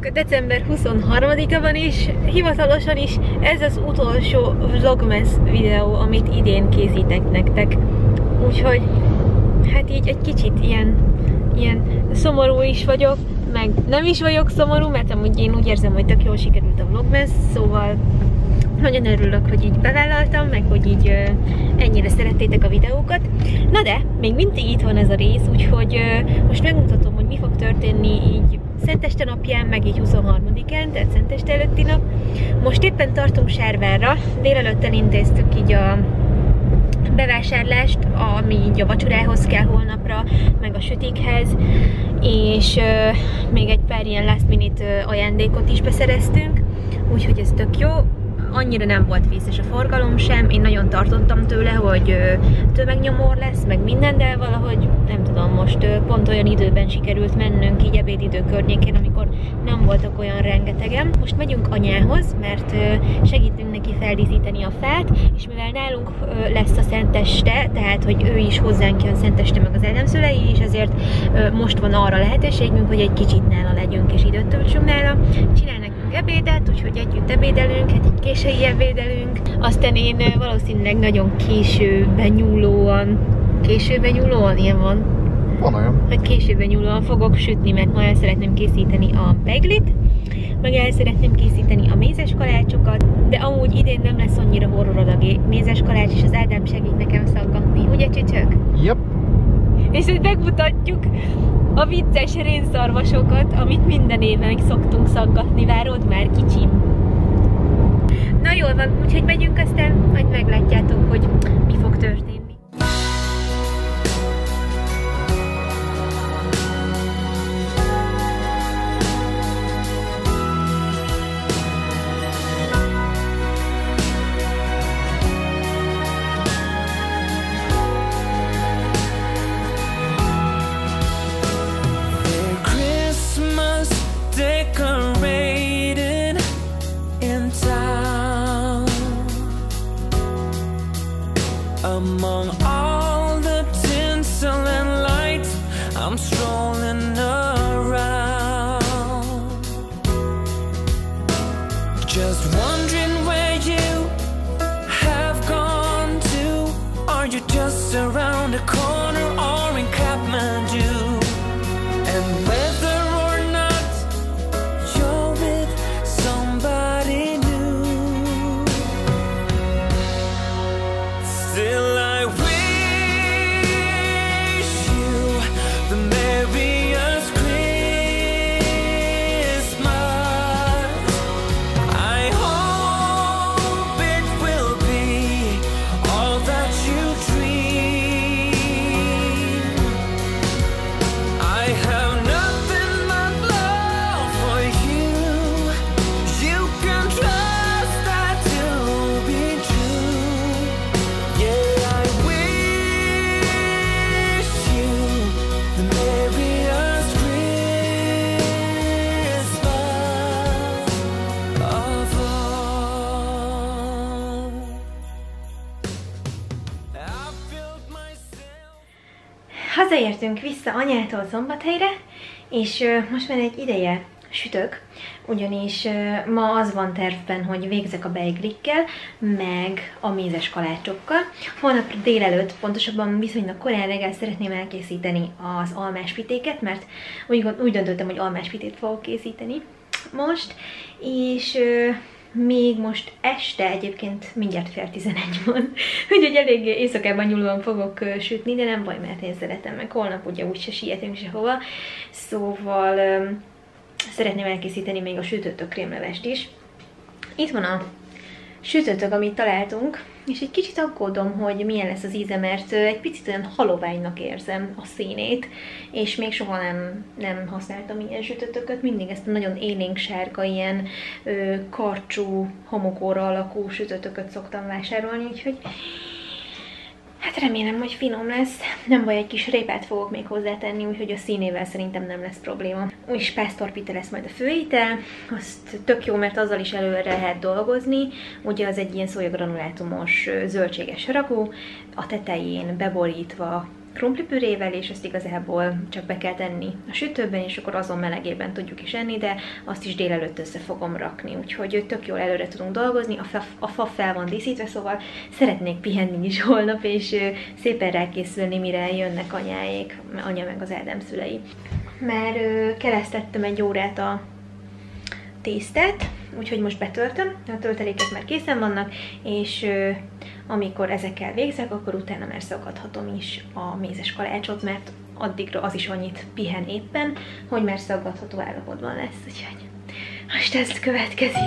Sziasztok! December 23-a van is, hivatalosan is ez az utolsó vlogmas videó, amit idén készítek nektek. Úgyhogy hát így egy kicsit ilyen szomorú is vagyok, meg nem is vagyok szomorú, mert amúgy én úgy érzem, hogy tök jól sikerült a vlogmas, szóval nagyon örülök, hogy így bevállaltam, meg hogy így ennyire szerettétek a videókat. Na de, még mindig itt van ez a rész, úgyhogy most megmutatom, hogy mi fog történni így Szenteste napján, meg így 23-án, tehát Szenteste előtti nap. Most éppen tartunk Sárvárra, délelőtt elintéztük így a bevásárlást, ami így a vacsorához kell holnapra, meg a sütikhez, és még egy pár ilyen last minute ajándékot is beszereztünk, úgyhogy ez tök jó. Annyira nem volt vészes a forgalom sem, én nagyon tartottam tőle, hogy tömegnyomor lesz, meg minden, de valahogy nem tudom, most pont olyan időben sikerült mennünk, így ebédidő környékén, amikor nem voltak olyan rengetegen. Most megyünk anyához, mert segítünk neki feldíszíteni a fát, és mivel nálunk lesz a Szenteste, tehát hogy ő is hozzánk jön Szenteste, meg az Ádámszülei is, ezért most van arra lehetőségünk, hogy egy kicsit nála legyünk, és időt töltsünk nála. Csinál nekünk ebédet, úgyhogy együtt ebédelünk, hát így késői ebédelünk. Aztán én valószínűleg nagyon későben nyúlóan, ilyen van? Van olyan. Hogy későben nyúlóan fogok sütni, mert ma el szeretném készíteni a beiglit, meg el szeretném készíteni a mézes kalácsokat, de amúgy idén nem lesz annyira horror a mézes kalács, és az Ádám segít nekem szaggatni, ugye csücsök? Yep. És hogy megmutatjuk a vicces rénszarvasokat, amit minden évben szoktunk szaggatni. Várod már, kicsim? Na jól van, úgyhogy megyünk, aztán majd meglátjátok, hogy mi fog történni. Among all the tinsel and lights, I'm strolling around, just wondering where you have gone to. Are you just around the corner or in Kathmandu? And whether or not you're with somebody new, still I wish you the merriest Christmas. I hope it will be all that you dream. I have nothing but love for you. You can trust that to be true. Yeah, I wish you the merriest Christmas of all. I filled myself. Hazaértünk vissza anyától Szombathelyre, és most már egy ideje sütök, ugyanis ma az van tervben, hogy végzek a beiglikkel, meg a mézes kalácsokkal. Holnap délelőtt, pontosabban viszonylag korán reggel szeretném elkészíteni az almáspitéket, mert úgy döntöttem, hogy almáspitét fogok készíteni most, és még most este, egyébként mindjárt fél 11 van, úgyhogy elég éjszakában nyúlóan fogok sütni, de nem baj, mert én szeretem, meg holnap ugye úgyse sietünk sehova, szóval szeretném elkészíteni még a sütőtök krémlevest is. Itt van a sütőtök, amit találtunk, és egy kicsit aggódom, hogy milyen lesz az íze, mert egy picit olyan haloványnak érzem a színét, és még soha nem használtam ilyen sütőtököt, mindig ezt a nagyon élénk sárga, ilyen karcsú, homokóra alakú sütőtököt szoktam vásárolni, úgyhogy hát remélem, hogy finom lesz. Nem baj, egy kis répát fogok még hozzátenni, úgyhogy a színével szerintem nem lesz probléma. És pásztorpite lesz majd a főétel, azt tök jó, mert azzal is előre lehet dolgozni. Ugye az egy ilyen szójagranulátumos zöldséges ragú, a tetején beborítva krumplipürével, és ezt igazából csak be kell tenni a sütőben, és akkor azon melegében tudjuk is enni, de azt is délelőtt össze fogom rakni, úgyhogy tök jól előre tudunk dolgozni, a fa fel van díszítve, szóval szeretnék pihenni is holnap, és szépen rákészülni, mire jönnek anyáék, anya meg az Ádám szülei. Már keresztettem egy órát a tésztát, úgyhogy most betöltöm, a töltelékek már készen vannak, és amikor ezekkel végzek, akkor utána már szaggathatom is a mézes kalácsot, mert addigra az is annyit pihen éppen, hogy már szaggatható állapotban lesz, úgyhogy most ez következik.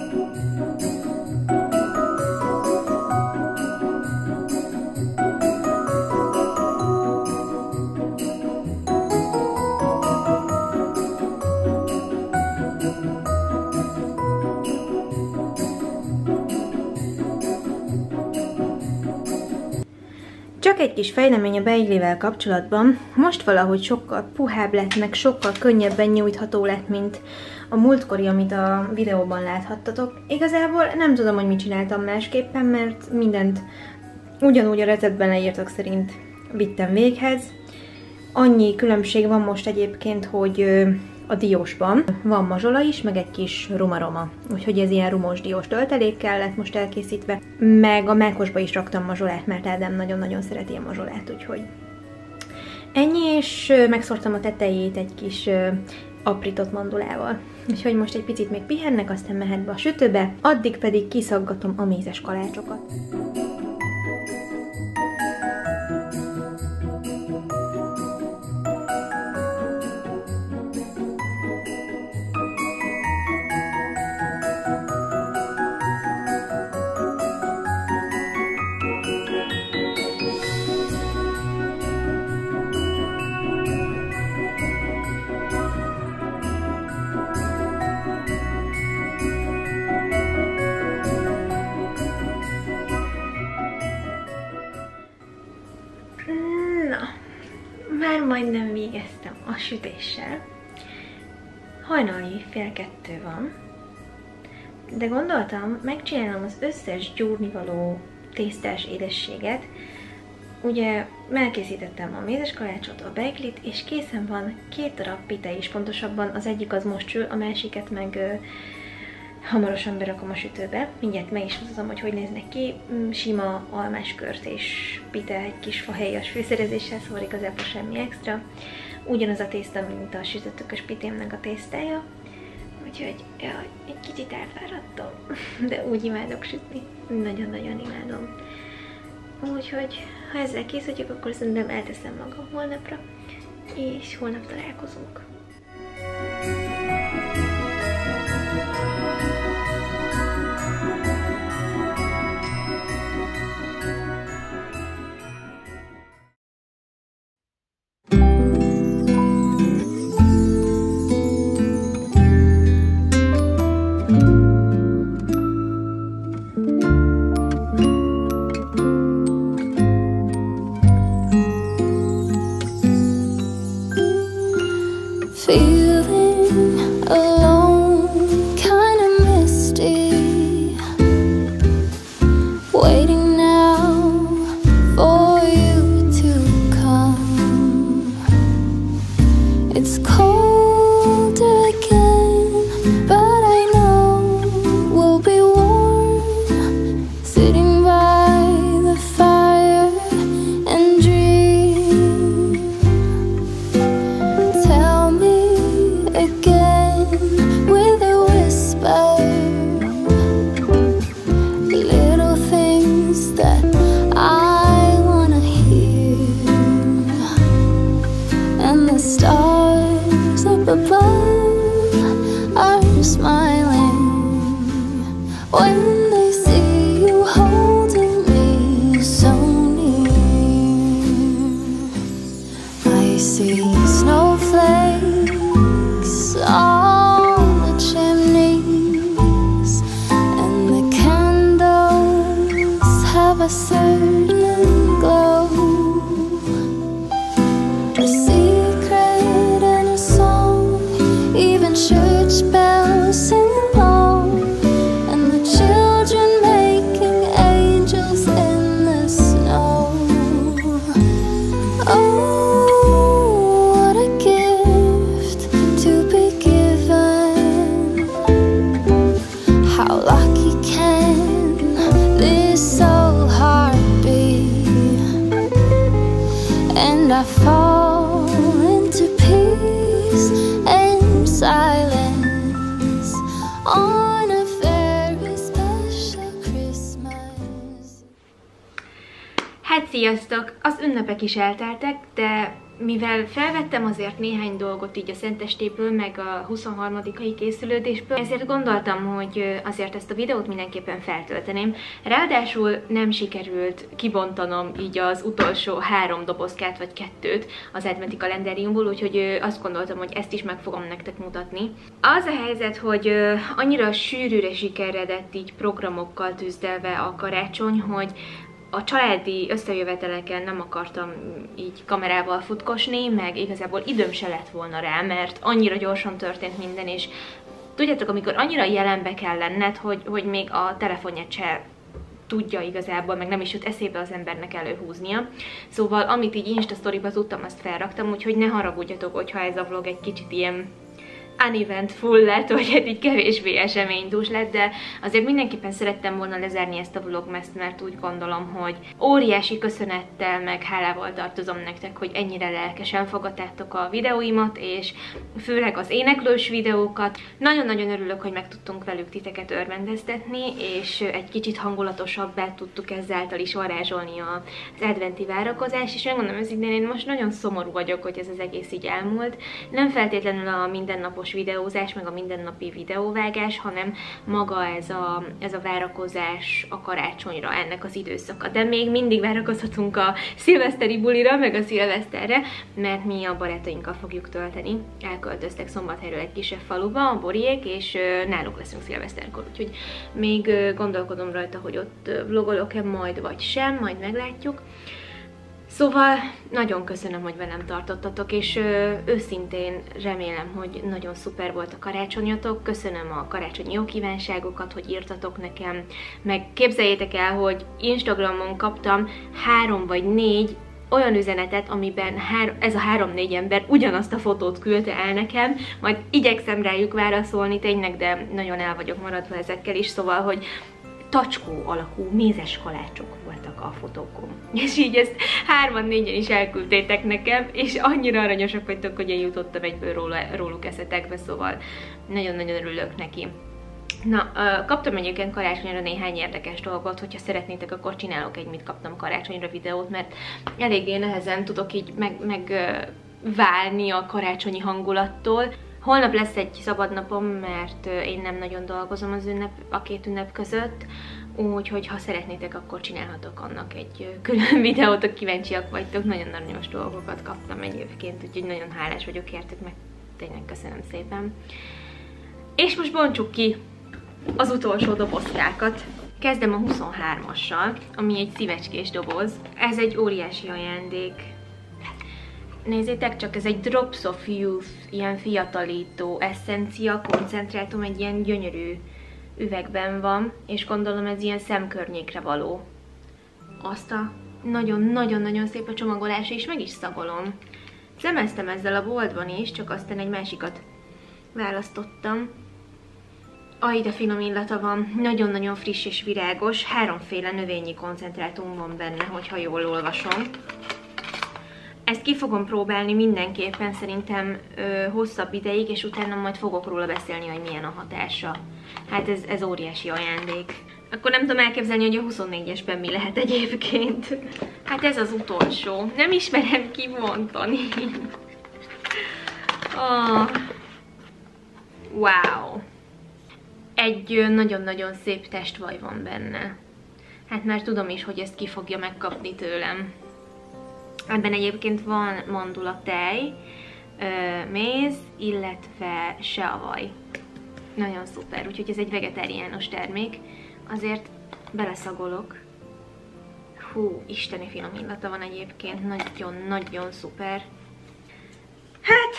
Csak egy kis fejlemény a beiglivel kapcsolatban. Most valahogy sokkal puhább lett, meg sokkal könnyebben nyújtható lett, mint a múltkori, amit a videóban láthattatok. Igazából nem tudom, hogy mit csináltam másképpen, mert mindent ugyanúgy a receptben leírtak szerint vittem véghez. Annyi különbség van most egyébként, hogy a diósban van mazsola is, meg egy kis rumaroma. Úgyhogy ez ilyen rumos diós töltelékkel lett most elkészítve. Meg a mákosba is raktam mazsolát, mert Ádám nagyon-nagyon szereti a mazsolát, úgyhogy ennyi, és megszórtam a tetejét egy kis aprított mandulával. Úgyhogy most egy picit még pihennek, aztán mehet be a sütőbe, addig pedig kiszaggatom a mézes kalácsokat. Már majdnem végeztem a sütéssel. Hajnali 1:30 van, de gondoltam, megcsinálom az összes gyúrnivaló tésztás édességet. Ugye elkészítettem a mézes kalácsot, a beiglit, és készen van 2 darab pite is, pontosabban az egyik az most sül, a másiket meg hamarosan berakom a sütőbe. Mindjárt meg is mutatom, hogy néznek ki. Sima almáskört és pite egy kis fahéjas fűszerezéssel, szóval igazából semmi extra. Ugyanaz a tészta, mint a sütőtökös pitémnek a tésztája. Úgyhogy jaj, egy kicsit elfáradtam, de úgy imádok sütni. Nagyon-nagyon imádom. Úgyhogy ha ezzel készítjük, akkor szerintem elteszem magam holnapra, és holnap találkozunk. Feeling alone, kinda misty, waiting now for you to come. It's cold again, but I know we'll be warm, sitting by the fire and dream. Tell me again with a whisper, little things that I wanna hear, and the stars up above are smiling when they see you holding me so near. I see snowflakes on the chimneys, and the candles have a certain glow, a secret and a song, even church bells sing along, and the children making angels in the snow. I fall into peace and silence on a very special Christmas. Hát sziasztok! Az ünnepek is elteltek, de mivel felvettem azért néhány dolgot így a Szentestéből, meg a 23-ai készülődésből, ezért gondoltam, hogy azért ezt a videót mindenképpen feltölteném. Ráadásul nem sikerült kibontanom így az utolsó 3 dobozkát, vagy 2-t az adventi kalendáriumból, úgyhogy azt gondoltam, hogy ezt is meg fogom nektek mutatni. Az a helyzet, hogy annyira sűrűre sikeredett így programokkal tűzdelve a karácsony, hogy a családi összejöveteleken nem akartam így kamerával futkosni, meg igazából időm se lett volna rá, mert annyira gyorsan történt minden, és tudjátok, amikor annyira jelenbe kell lenned, hogy még a telefonját se tudja igazából, meg nem is jut eszébe az embernek előhúznia. Szóval amit így Insta Storyba tudtam, azt felraktam, úgyhogy ne haragudjatok, hogyha ez a vlog egy kicsit ilyen uneventful lett, vagy hát így kevésbé eseménydús lett, de azért mindenképpen szerettem volna lezárni ezt a vlogmezt, mert úgy gondolom, hogy óriási köszönettel, meg hálával tartozom nektek, hogy ennyire lelkesen fogadtátok a videóimat, és főleg az éneklős videókat. Nagyon-nagyon örülök, hogy meg tudtunk velük titeket örvendeztetni, és egy kicsit hangulatosabbá tudtuk ezáltal is varázsolni az adventi várakozás, és megmondom őszintén, én most nagyon szomorú vagyok, hogy ez az egész így elmúlt. Nem feltétlenül a mindennapos videózás, meg a mindennapi videóvágás, hanem maga ez a várakozás a karácsonyra, ennek az időszaka. De még mindig várakozhatunk a szilveszteri bulira, meg a szilveszterre, mert mi a barátainkkal fogjuk tölteni. Elköltöztek Szombathelyről egy kisebb faluba, a Boriék, és náluk leszünk szilveszterkor, úgyhogy még gondolkodom rajta, hogy ott vlogolok-e majd, vagy sem, majd meglátjuk. Szóval nagyon köszönöm, hogy velem tartottatok, és őszintén remélem, hogy nagyon szuper volt a karácsonyatok. Köszönöm a karácsonyi jó kívánságokat, hogy írtatok nekem, meg képzeljétek el, hogy Instagramon kaptam 3 vagy 4 olyan üzenetet, amiben ez a 3-4 ember ugyanazt a fotót küldte el nekem, majd igyekszem rájuk válaszolni tényleg, de nagyon el vagyok maradva ezekkel is, szóval, hogy tacskó alakú mézes kalácsok voltak a fotókon. És így ezt 3-4-en is elküldtétek nekem, és annyira aranyosak vagytok, hogy én jutottam egyből róluk eszetekbe, szóval nagyon-nagyon örülök neki. Na, kaptam egyébként karácsonyra néhány érdekes dolgot, hogyha szeretnétek, akkor csinálok egy mit kaptam karácsonyra videót, mert eléggé nehezen tudok így megválni a karácsonyi hangulattól. Holnap lesz egy szabad napom, mert én nem nagyon dolgozom a 2 ünnep között, úgyhogy ha szeretnétek, akkor csinálhatok annak egy külön videót, ha kíváncsiak vagytok. Nagyon aranyos dolgokat kaptam egyébként, úgyhogy nagyon hálás vagyok értük, meg tényleg köszönöm szépen. És most bontsuk ki az utolsó dobozkákat. Kezdem a 23-assal, ami egy szívecskés doboz. Ez egy óriási ajándék. Nézzétek csak, ez egy Drops of Youth, ilyen fiatalító eszencia, koncentrátum, egy ilyen gyönyörű üvegben van, és gondolom ez ilyen szemkörnyékre való. Azt a nagyon-nagyon-nagyon szép a csomagolás, és meg is szagolom. Szemeztem ezzel a boltban is, csak aztán egy másikat választottam. Aj, de finom illata van, nagyon-nagyon friss és virágos, 3-féle növényi koncentrátum van benne, hogyha jól olvasom. Ezt ki fogom próbálni mindenképpen, szerintem hosszabb ideig, és utána majd fogok róla beszélni, hogy milyen a hatása. Hát ez óriási ajándék. Akkor nem tudom elképzelni, hogy a 24-esben mi lehet egyébként. Hát ez az utolsó. Nem ismerem kibontani. Oh. Wow. Egy nagyon-nagyon szép testvaj van benne. Hát már tudom is, hogy ezt ki fogja megkapni tőlem. Ebben egyébként van mandulatej, méz, illetve seavaj. Nagyon szuper, úgyhogy ez egy vegetáriánus termék. Azért beleszagolok. Hú, isteni finom illata van egyébként, nagyon-nagyon szuper. Hát,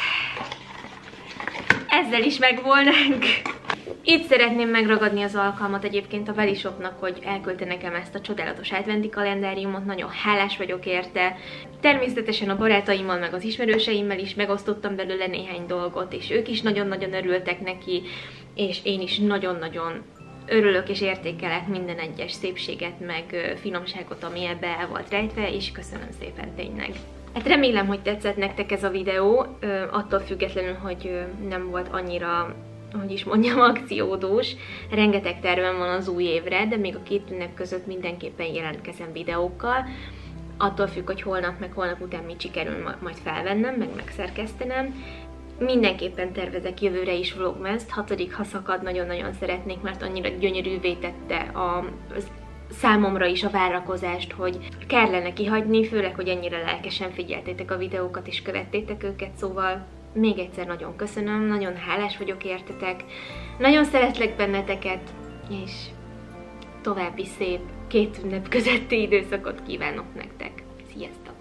ezzel is megvolnánk. Itt szeretném megragadni az alkalmat egyébként a Belishopnak, hogy elküldte nekem ezt a csodálatos adventi kalendáriumot, nagyon hálás vagyok érte. Természetesen a barátaimmal, meg az ismerőseimmel is megosztottam belőle néhány dolgot, és ők is nagyon-nagyon örültek neki, és én is nagyon-nagyon örülök és értékelek minden egyes szépséget, meg finomságot, ami ebbe el volt rejtve, és köszönöm szépen tényleg. Hát remélem, hogy tetszett nektek ez a videó, attól függetlenül, hogy nem volt annyira, hogy is mondjam, akciódús. Rengeteg tervem van az új évre, de még a 2 ünnep között mindenképpen jelentkezem videókkal. Attól függ, hogy holnap meg holnap után mit sikerül majd felvennem, meg megszerkesztenem. Mindenképpen tervezek jövőre is vlogmaszt, 6. ha szakad, nagyon-nagyon szeretnék, mert annyira gyönyörűvé tette a számomra is a várakozást, hogy kellene kihagyni, főleg, hogy ennyire lelkesen figyeltétek a videókat és követtétek őket, szóval még egyszer nagyon köszönöm, nagyon hálás vagyok értetek, nagyon szeretlek benneteket, és további szép 2 ünnep közötti időszakot kívánok nektek. Sziasztok!